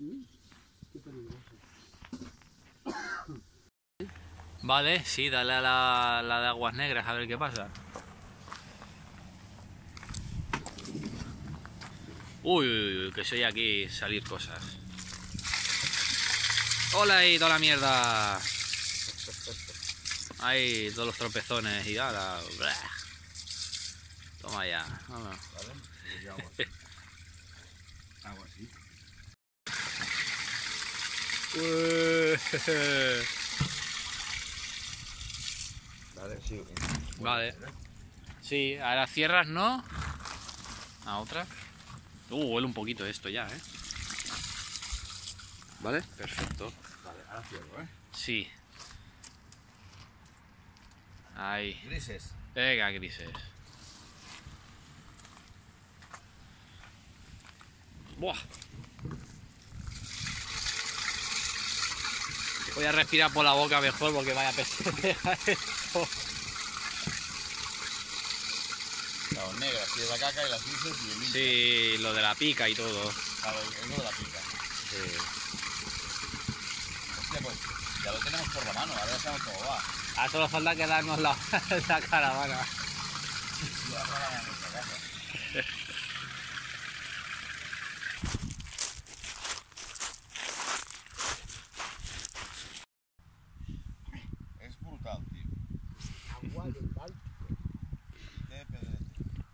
Qué peligroso. Vale, sí, dale a la de aguas negras a ver qué pasa. Uy, uy, uy, que soy aquí salir cosas. ¡Hola y toda la mierda! Ahí todos los tropezones y ahora... Toma ya, vamos. Vale, agua así. Vale, sí. Vale. Sí, a las cierras no. A otra. Huele un poquito esto ya, ¿eh? ¿Vale? Perfecto. Vale, ahora cierro, ¿eh? Sí. Ahí. Grises. Venga, grises. Buah. Voy a respirar por la boca mejor porque vaya peste esto. Las negras, y la caca y las grises y el limpio. Sí, lo de la pica y todo. Claro, es lo de la pica. Sí. Hostia, pues ya lo tenemos por la mano, ahora ya sabemos cómo va. Ahora solo falta quedarnos la caravana. Ya para nuestra casa. Es brutal, tío. Agua del Báltico. De pedrete.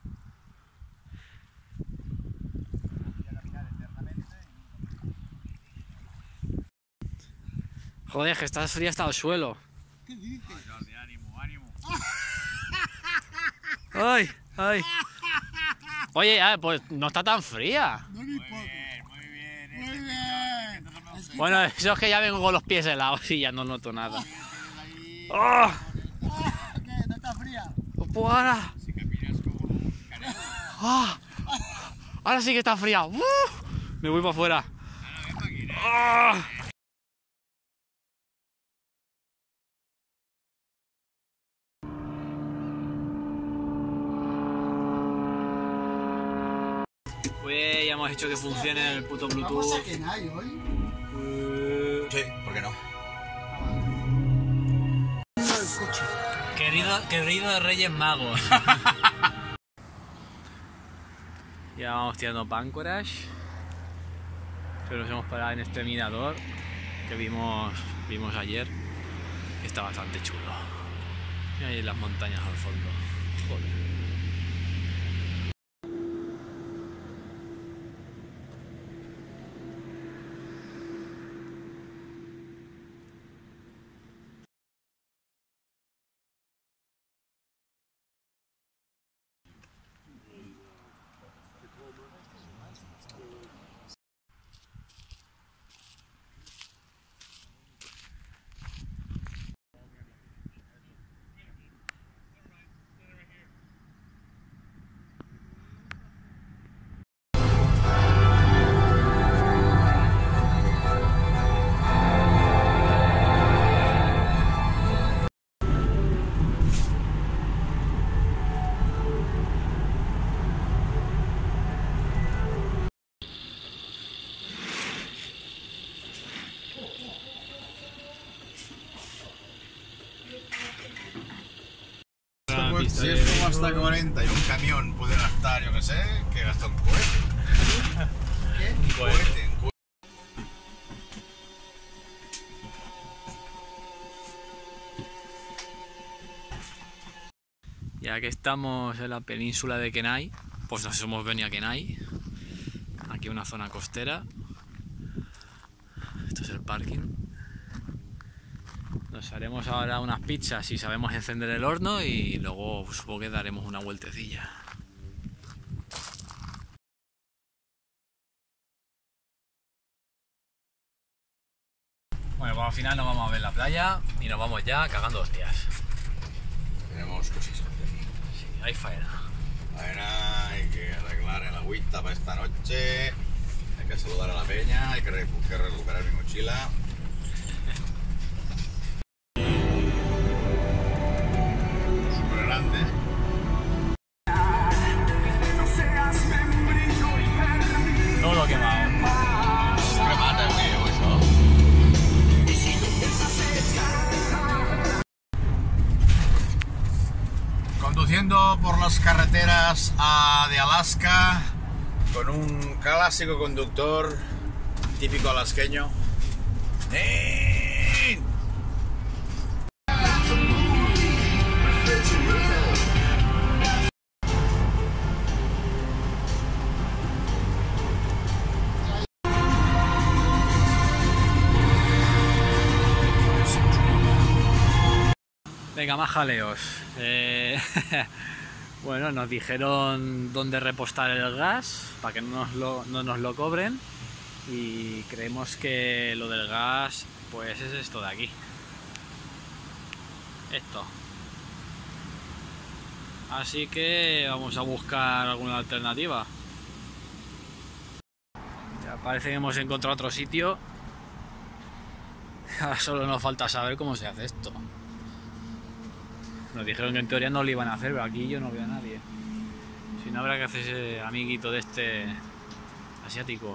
Voy a caminar eternamente y... Joder, que estás fría hasta el suelo. ¿Qué dices? Jordi, ánimo, ánimo. Ay, ay. Oye, pues no está tan fría. No me importa. Muy bien. Muy bien. Es que Bueno, eso es que ya vengo con los pies helados y ya no noto nada. Ahí. ¡Oh! ¿Qué? ¿No está fría? Pues ahora. Si caminas como un canelo. ¡Ah! Ahora sí que está fría. Me voy para afuera. Ahora ven para aquí, ¿eh? ¡Ah! Pues ya hemos hecho que funcione el puto ¿Vamos a Bluetooth. Kenai hoy? Sí, ¿por qué no? El coche. Querido Reyes Magos. Ya vamos tirando Pancrash. Pero nos hemos parado en este mirador que vimos ayer. Está bastante chulo. Y ahí las montañas al fondo. Joder. Si esto gasta 40 y un camión puede gastar, yo qué sé, que gasta un cohete. ¿Qué? Un cohete. Ya que estamos en la península de Kenai, pues nos hemos venido a Kenai. Aquí una zona costera. Esto es el parking. Nos haremos ahora unas pizzas si sabemos encender el horno y luego supongo que daremos una vueltecilla. Bueno, pues al final nos vamos a ver la playa y nos vamos ya cagando hostias. Tenemos cosas que hacer. Sí, hay faena. Hay que arreglar el agüita para esta noche. Hay que saludar a la peña. Hay que recuperar mi mochila. Súper grande. Todo quemado. Remata Conduciendo por las carreteras de Alaska con un clásico conductor típico alasqueño. Venga, más jaleos. Bueno, nos dijeron dónde repostar el gas para que no nos lo cobren, y creemos que lo del gas pues es esto de aquí, esto. Así que vamos a buscar alguna alternativa. Ya parece que hemos encontrado otro sitio. Solo nos falta saber cómo se hace esto. Nos dijeron que en teoría no lo iban a hacer, pero aquí yo no veo a nadie. Si no, habrá que hacer ese amiguito de este asiático.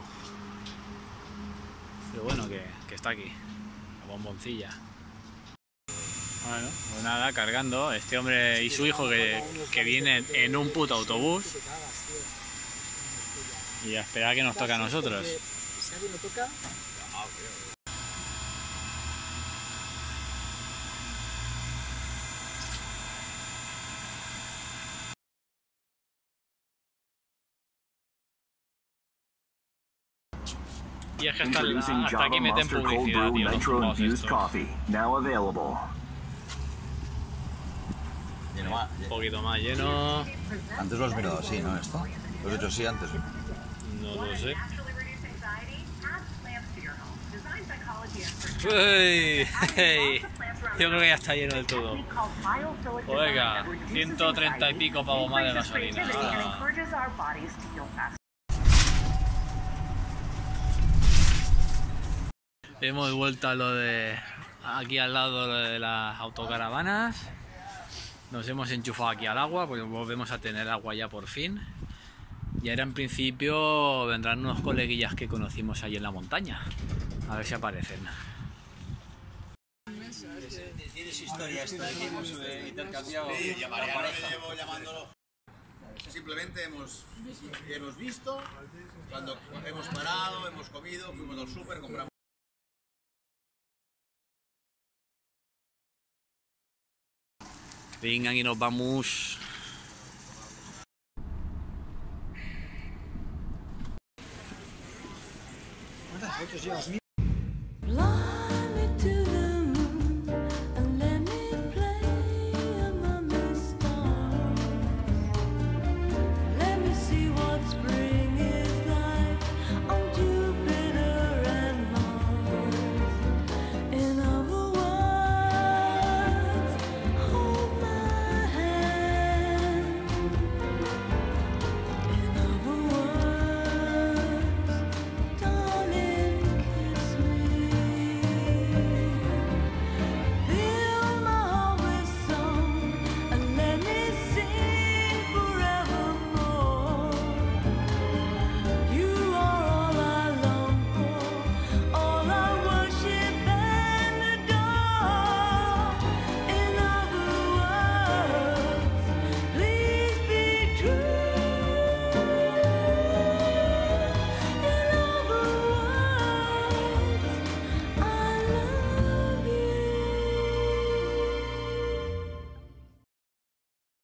Pero bueno, que está aquí, la bomboncilla. Bueno, pues nada, cargando. Este hombre y su hijo que vienen en un puto autobús. Y a esperar a que nos toque a nosotros. Y es que hasta aquí meten publicidad, tío, los zumbos estos. Un poquito más lleno. Antes lo has mirado así, ¿no? Esto. Lo has hecho así antes. No lo sé. Uy, hey. Yo creo que ya está lleno del todo. Oiga, 130 y pico pavos más de gasolina. Hemos vuelto a lo de aquí al lado de las autocaravanas. Nos hemos enchufado aquí al agua, pues volvemos a tener agua ya por fin. Y ahora en principio vendrán unos coleguillas que conocimos allí en la montaña. A ver si aparecen. ¿Tienes historia esto de que hemos intercambiado la pareja? Simplemente hemos visto, cuando hemos parado, hemos comido, fuimos al súper, compramos. Vengan y nos vamos. ¿Cuántas fotos llevas?